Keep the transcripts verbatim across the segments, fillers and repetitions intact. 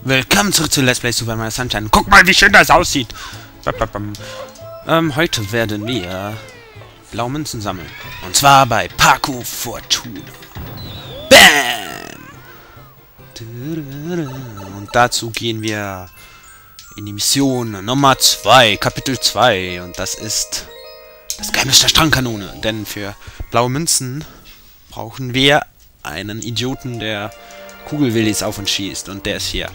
Willkommen zurück zu Let's Play Super Mario Sunshine. Guck mal, wie schön das aussieht. Ähm, heute werden wir Blaumünzen sammeln. Und zwar bei Parkour Fortuna. Bam! Und dazu gehen wir in die Mission Nummer zwei, Kapitel zwei. Und das ist das Geheimnis der Strangkanone. Denn für blaue Münzen brauchen wir einen Idioten, der Kugelwillis auf uns schießt. Und der ist hier.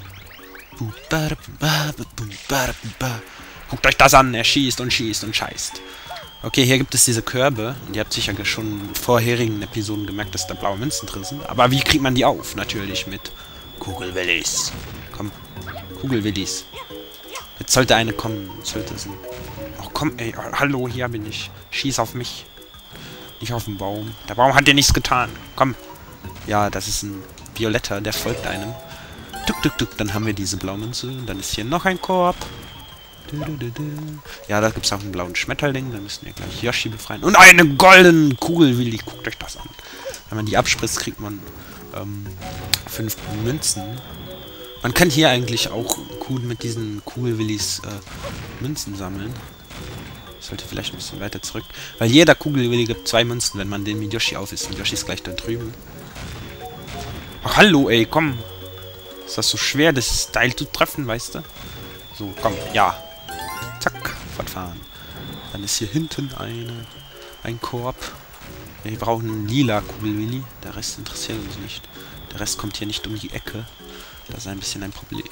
Guckt euch das an, er schießt und schießt und scheißt. Okay, hier gibt es diese Körbe. Und ihr habt sicher schon in vorherigen Episoden gemerkt, dass da blaue Münzen drin sind. Aber wie kriegt man die auf? Natürlich mit Kugelwillis. Komm, Kugelwillis. Jetzt sollte eine kommen. Sollte es ein... Oh, komm, ey, hallo, hier bin ich. Schieß auf mich. Nicht auf den Baum. Der Baum hat dir nichts getan. Komm. Ja, das ist ein Violetter, der folgt einem. Tuk, tuk, tuk. Dann haben wir diese Blaumünze. Dann ist hier noch ein Korb. Ja, da gibt es auch einen blauen Schmetterling. Da müssen wir gleich Yoshi befreien. Und eine goldene Kugelwilli. Guckt euch das an. Wenn man die abspritzt, kriegt man ähm, fünf Münzen. Man kann hier eigentlich auch gut mit diesen Kugelwillis äh, Münzen sammeln. Ich sollte vielleicht ein bisschen weiter zurück. Weil jeder Kugelwilli gibt zwei Münzen, wenn man den mit Yoshi auf ist. Und Yoshi ist gleich da drüben. Ach, hallo, ey, komm. Ist das so schwer, das Style zu treffen, weißt du? So, komm, ja. Zack, fortfahren. Dann ist hier hinten eine, ein Korb. Wir brauchen einen lila Kugelwilli. Der Rest interessiert uns nicht. Der Rest kommt hier nicht um die Ecke. Das ist ein bisschen ein Problem.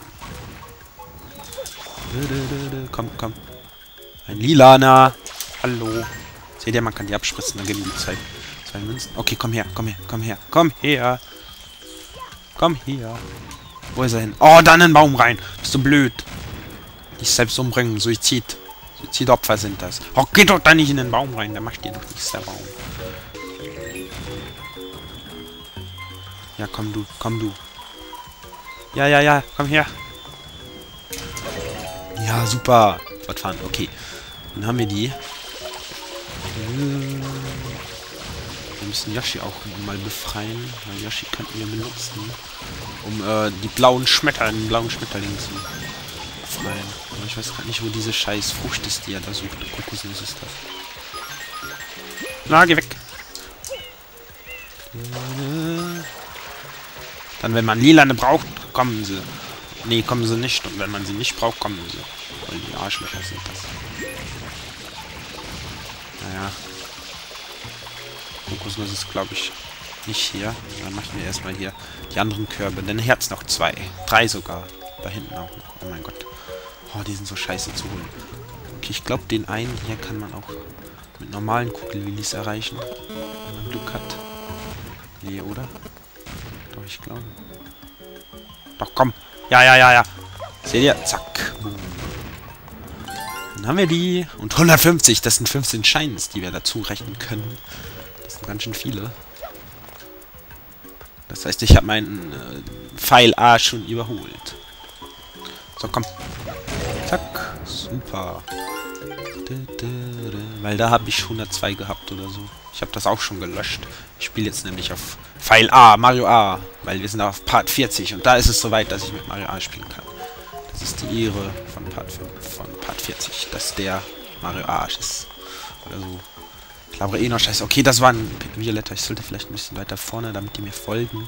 Komm, komm. Ein lilaner. Hallo. Seht ihr, man kann die abspritzen, dann geben die zwei, zwei Münzen. Okay, komm her, komm her, komm her, komm her. Komm her. Wo ist er hin? Oh, da in den Baum rein. Bist du blöd. Nicht selbst umbringen. Suizid. Suizidopfer sind das. Oh, geh doch da nicht in den Baum rein. Der macht dir doch nichts, der Baum. Ja, komm du. Komm du. Ja, ja, ja. Komm her. Ja, super. Fortfahren. Okay. Dann haben wir die. Wir müssen Yoshi auch mal befreien. Weil Yoshi könnten wir benutzen, um äh, die blauen Schmetterlinge, blauen Schmetterlinge zu befreien. Aber ich weiß gerade nicht, wo diese scheiß Frucht ist, die er da sucht. Kokosnuss ist das. Na, geh weg. Dann, wenn man Lilane braucht, kommen sie. Nee, kommen sie nicht. Und wenn man sie nicht braucht, kommen sie. Weil die Arschlöcher sind das. Naja. Kokosnuss ist, glaube ich, nicht hier. Dann machen wir erstmal hier die anderen Körbe. Denn hier hat es noch zwei. Drei sogar. Da hinten auch noch. Oh mein Gott. Oh, die sind so scheiße zu holen. Okay, ich glaube, den einen hier kann man auch mit normalen Kugelwillis erreichen. Wenn man Glück hat. Nee, oder? Doch, ich glaube. Doch, komm. Ja, ja, ja, ja. Seht ihr? Zack. Dann haben wir die. Und hundertfünfzig. Das sind fünfzehn Shines, die wir dazu rechnen können. Das sind ganz schön viele. Das heißt, ich habe meinen äh, Pfeil A schon überholt. So, komm. Zack. Super. Weil da habe ich hundertzwei gehabt oder so. Ich habe das auch schon gelöscht. Ich spiele jetzt nämlich auf Pfeil A, Mario A. Weil wir sind auf Part vierzig. Und da ist es soweit, dass ich mit Mario A spielen kann. Das ist die Ehre von Part, von Part vierzig. Dass der Mario A ist. Oder so. Ich glaube eh noch scheiße. Okay, das war ein Violetter. Ich sollte vielleicht ein bisschen weiter vorne, damit die mir folgen.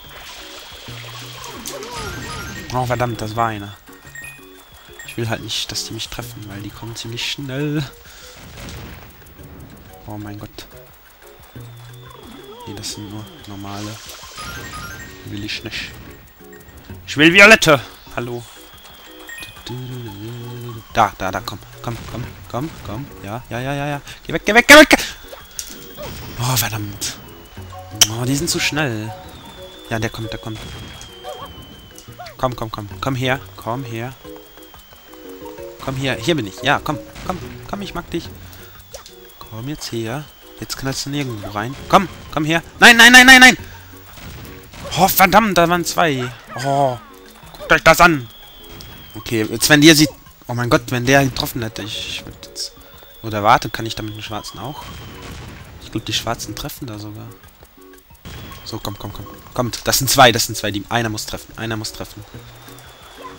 Oh, verdammt, das war einer. Ich will halt nicht, dass die mich treffen, weil die kommen ziemlich schnell. Oh mein Gott. Nee, das sind nur normale. Will ich nicht. Ich will Violette. Hallo. Da, da, da, komm. Komm, komm, komm, komm. Ja, ja, ja, ja, ja. Geh weg, geh weg, geh weg. Oh, verdammt. Oh, die sind zu schnell. Ja, der kommt, der kommt. Komm, komm, komm. Komm her, komm her. Komm her, hier bin ich. Ja, komm, komm, komm, ich mag dich. Komm jetzt her. Jetzt knallst du nirgendwo rein. Komm, komm her. Nein, nein, nein, nein, nein. Oh, verdammt, da waren zwei. Oh, guckt euch das an. Okay, jetzt wenn der sieht... Oh mein Gott, wenn der getroffen hätte, ich würde jetzt... Oder warte, kann ich da mit den Schwarzen auch? Ich glaube, die Schwarzen treffen da sogar. So, komm, komm, komm. Kommt, das sind zwei, das sind zwei. Die, einer muss treffen, einer muss treffen.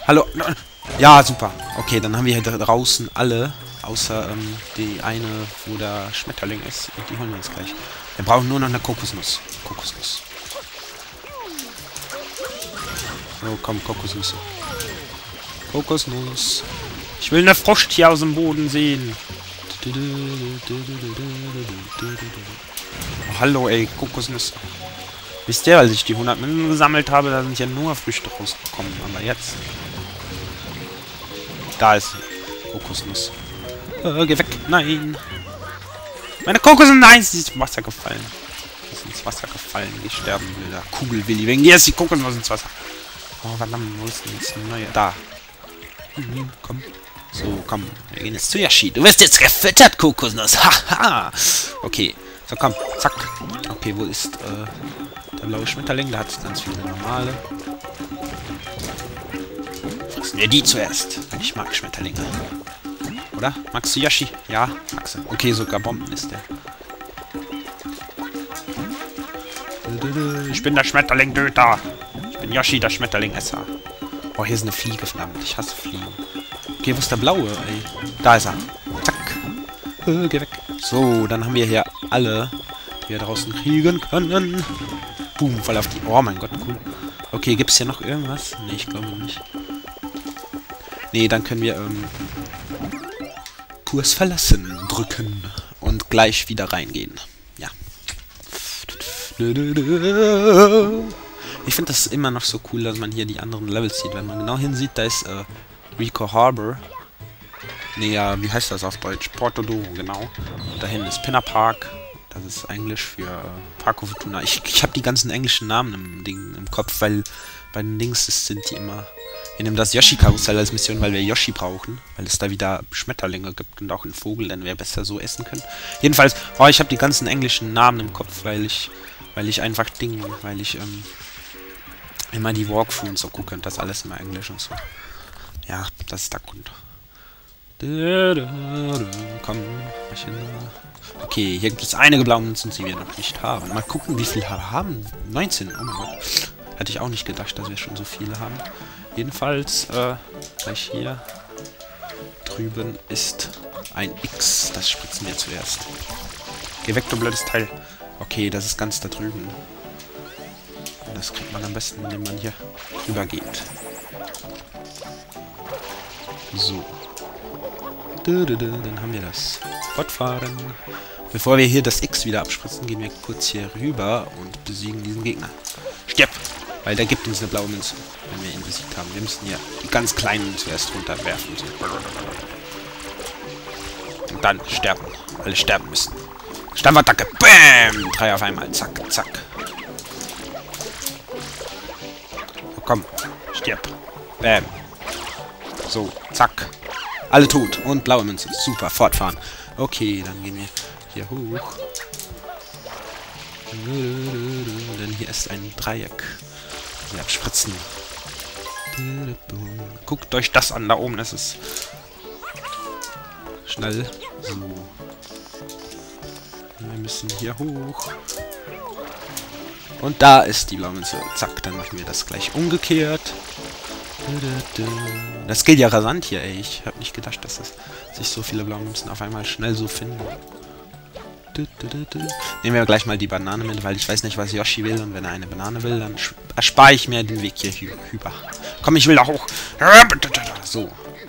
Hallo. Ja, super. Okay, dann haben wir hier draußen alle, außer ähm, die eine, wo der Schmetterling ist. Und die holen wir uns gleich. Wir brauchen nur noch eine Kokosnuss. Kokosnuss. So, komm, Kokosnüsse. Kokosnuss. Ich will eine Frucht hier aus dem Boden sehen. Oh, hallo, ey, Kokosnüsse. Wisst ihr, als ich die hundert Münzen gesammelt habe, da sind ja nur Früchte rausgekommen. Aber jetzt... Da ist Kokosnuss. Äh, geh weg. Nein. Meine Kokosnuss, nein, sie ist ins Wasser gefallen. Sie ist ins Wasser gefallen. Ich sterben will, da Kugelwilli. Wegen dir ist die Kokosnuss ins Wasser. Oh, verdammt, wo ist denn jetzt eine neue? Da. Mhm, komm. So, komm. Wir gehen jetzt zu Yoshi. Du wirst jetzt gefüttert, Kokosnuss. Haha. Okay. So, komm. Zack. Okay, wo ist äh, der blaue Schmetterling? Da hat es ganz viele normale. Fressen wir die zuerst. Weil ich mag Schmetterlinge. Oder? Magst du Yoshi? Ja, magst du. Okay, sogar Bomben ist der. Ich bin der Schmetterling-Döter. Ich bin Yoshi, der Schmetterling-Esser. Oh, hier ist eine Fliege, verdammt. Ich hasse Fliegen. Okay, wo ist der blaue, ey? Da ist er. Zack. Äh, geh weg. So, dann haben wir hier alle, die wir draußen kriegen können. Boom, voll auf die... Oh mein Gott, cool. Okay, gibt's hier noch irgendwas? Nee, ich glaube nicht. Nee, dann können wir, ähm... Kurs verlassen drücken. Und gleich wieder reingehen. Ja. Ich finde das immer noch so cool, dass man hier die anderen Levels sieht. Wenn man genau hinsieht, da ist äh, Rico Harbor. Nee, ja, wie heißt das auf Deutsch? Porto do, genau. Und dahin ist Pinner Park. Das ist Englisch für äh, Parco Fortuna. Ich, ich habe die ganzen englischen Namen im, Ding, im Kopf, weil bei den Dings ist, sind die immer... Wir nehmen das Yoshi-Karussell als Mission, weil wir Yoshi brauchen. Weil es da wieder Schmetterlinge gibt und auch einen Vogel, den wir besser so essen können. Jedenfalls, oh, ich habe die ganzen englischen Namen im Kopf, weil ich... Weil ich einfach Ding... Weil ich, ähm... immer die Walkthrough und so gucke und das alles immer Englisch und so. Ja, das ist der Grund. Komm. Okay, hier gibt es einige blaue Münzen, die wir noch nicht haben. Mal gucken, wie viele wir haben. neunzehn, oh mein Gott. Hätte ich auch nicht gedacht, dass wir schon so viele haben. Jedenfalls, äh, gleich hier drüben ist ein X. Das spritzen wir zuerst. Geh weg, du blödes Teil. Okay, das ist ganz da drüben. Das kriegt man am besten, indem man hier rüber geht. So. Dann haben wir das. Fortfahren. Bevor wir hier das X wieder abspritzen, gehen wir kurz hier rüber und besiegen diesen Gegner. Stirb! Weil der gibt uns eine blaue Münze, wenn wir ihn besiegt haben. Wir müssen hier die ganz kleinen zuerst runterwerfen. Und dann sterben. Alle sterben müssen. Stampfattacke. Bäm! Drei auf einmal. Zack, zack. Komm, stirb. Bam. So, zack. Alle tot. Und blaue Münze. Super, fortfahren. Okay, dann gehen wir hier hoch. Denn hier ist ein Dreieck. Wir abspritzen. Guckt euch das an, da oben ist es. Schnell. So. Wir müssen hier hoch. Und da ist die blaue Münze. Zack, dann machen wir das gleich umgekehrt. Das geht ja rasant hier, ey. Ich habe nicht gedacht, dass das sich so viele blaue Münzen auf einmal schnell so finden. Nehmen wir gleich mal die Banane mit, weil ich weiß nicht, was Yoshi will. Und wenn er eine Banane will, dann erspare ich mir den Weg hier rüber. Komm, ich will da hoch. So.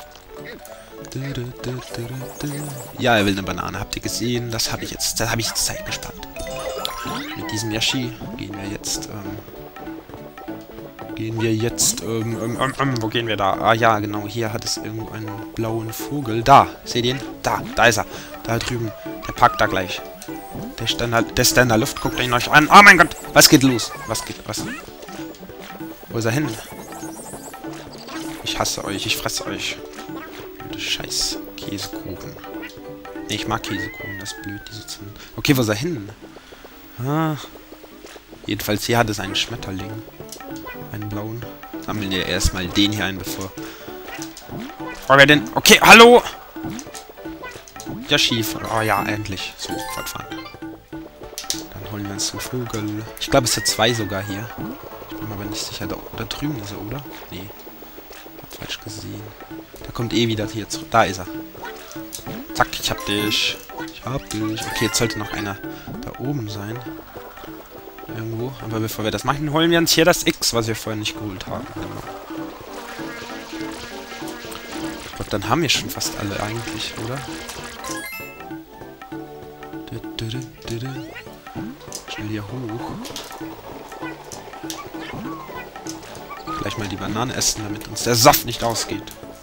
Ja, er will eine Banane. Habt ihr gesehen? Das habe ich jetzt. Da habe ich jetzt Zeit gespart. Mit diesem Yoshi gehen wir jetzt, ähm, gehen wir jetzt, ähm, ähm, ähm, ähm, wo gehen wir da? Ah ja, genau, hier hat es irgendwo einen blauen Vogel. Da, seht ihr ihn? Da, da ist er. Da drüben. Der parkt da gleich. Der ist in der, der ist in der Luft, guckt ihn euch an. Oh mein Gott, was geht los? Was geht, was? Wo ist er hin? Ich hasse euch, ich fresse euch. Du Scheiß Käsekuchen. Nee, ich mag Käsekuchen, das ist blöd, diese zu... Okay, wo ist er hin? Ah. Jedenfalls hier hat es einen Schmetterling. Einen blauen. Sammeln wir erstmal den hier ein, bevor... Bevor wir den... Okay, hallo! Yoshi. Oh ja, endlich. So, fortfahren. Dann holen wir uns den Vogel. Ich glaube, es sind zwei sogar hier. Ich bin mir aber nicht sicher. Da, da drüben ist er, oder? Nee. Falsch gesehen. Der kommt eh wieder hier zurück. Da ist er. Zack, ich hab dich. Ich hab dich. Okay, jetzt sollte noch einer da oben sein. Irgendwo. Aber bevor wir das machen, holen wir uns hier das X, was wir vorher nicht geholt haben. Ich glaube, dann haben wir schon fast alle eigentlich, oder? Schnell hier hoch. Gleich mal die Banane essen, damit uns der Saft nicht ausgeht.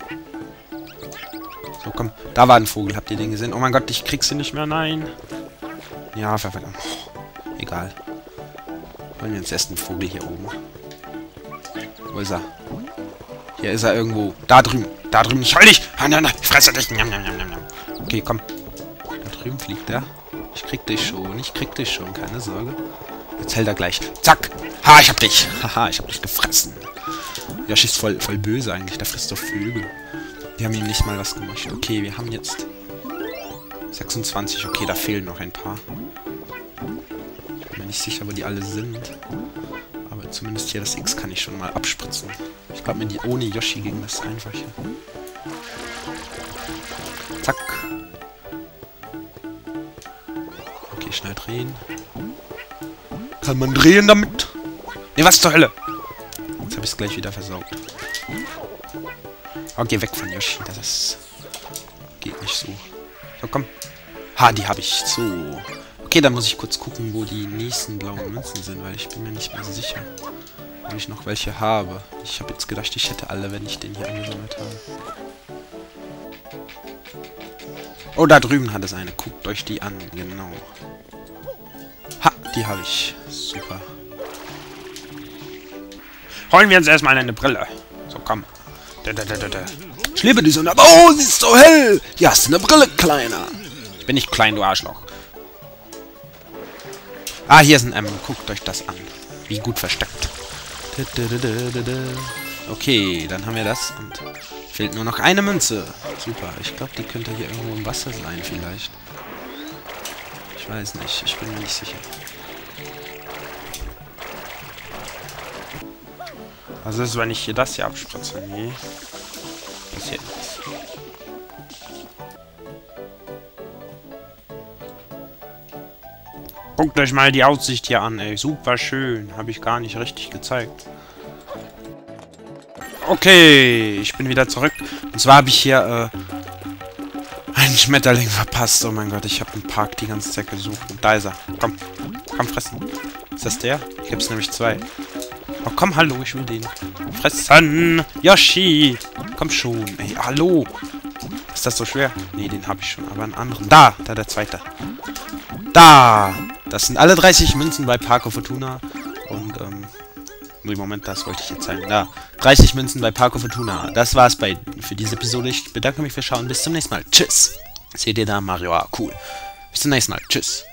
So, komm. Da war ein Vogel. Habt ihr den gesehen? Oh mein Gott, ich krieg sie nicht mehr. Nein. Ja, verdammt. Oh, egal. Wollen wir uns erst einen Vogel hier oben. Wo ist er? Hier ist er irgendwo. Da drüben. Da drüben. Ich hol dich. Ich fresse dich. Okay, komm. Da drüben fliegt er. Ich krieg dich schon. Ich krieg dich schon. Keine Sorge. Jetzt hält er gleich. Zack. Ha, ich hab dich. Haha, ich hab dich gefressen. Yoshi ist voll, voll böse eigentlich. Der frisst doch Vögel. Wir haben ihm nicht mal was gemacht. Okay, wir haben jetzt sechsundzwanzig. Okay, da fehlen noch ein paar. Ich bin mir nicht sicher, wo die alle sind. Aber zumindest hier das X kann ich schon mal abspritzen. Ich glaube, mir ohne Yoshi ging das einfach hier. Zack. Okay, schnell drehen. Kann man drehen damit? Ne, was zur Hölle? Jetzt habe ich es gleich wieder versaut. Okay, weg von Yoshi. Das ist... geht nicht so. So, komm. Ha, die habe ich. So. Okay, dann muss ich kurz gucken, wo die nächsten blauen Münzen sind, weil ich bin mir nicht mehr sicher, ob ich noch welche habe. Ich habe jetzt gedacht, ich hätte alle, wenn ich den hier angesammelt habe. Oh, da drüben hat es eine. Guckt euch die an. Genau. Ha, die habe ich. Super. Holen wir uns erstmal eine Brille. So, komm. Da, da, da, da, da. Ich liebe die Sonne. Oh, sie ist so hell. Ja, hast du eine Brille, Kleiner. Ich bin nicht klein, du Arschloch. Ah, hier ist ein M. Guckt euch das an. Wie gut versteckt. Da, da, da, da, da. Okay, dann haben wir das. Und fehlt nur noch eine Münze. Super. Ich glaube, die könnte hier irgendwo im Wasser sein, vielleicht. Ich weiß nicht. Ich bin mir nicht sicher. Also, ist, wenn ich hier das hier abspritze. Nee. Passiert nichts. Guckt euch mal die Aussicht hier an, ey. Super schön. Habe ich gar nicht richtig gezeigt. Okay, ich bin wieder zurück. Und zwar habe ich hier äh, einen Schmetterling verpasst. Oh mein Gott, ich habe einen Park die ganze Zeit gesucht. Und da ist er. Komm, komm fressen. Ist das der? Ich habe es nämlich zwei. Oh, komm, hallo, ich will den. Fressen! Yoshi! Komm schon, ey, hallo! Ist das so schwer? Nee, den habe ich schon, aber einen anderen. Da! Da, der zweite. Da! Das sind alle dreißig Münzen bei Parco Fortuna. Und, ähm... nee, Moment, das wollte ich jetzt zeigen. Da. dreißig Münzen bei Parco Fortuna. Das war's bei, für diese Episode. Ich bedanke mich fürs Schauen. Bis zum nächsten Mal. Tschüss! Seht ihr da? Mario, ah, cool. Bis zum nächsten Mal. Tschüss!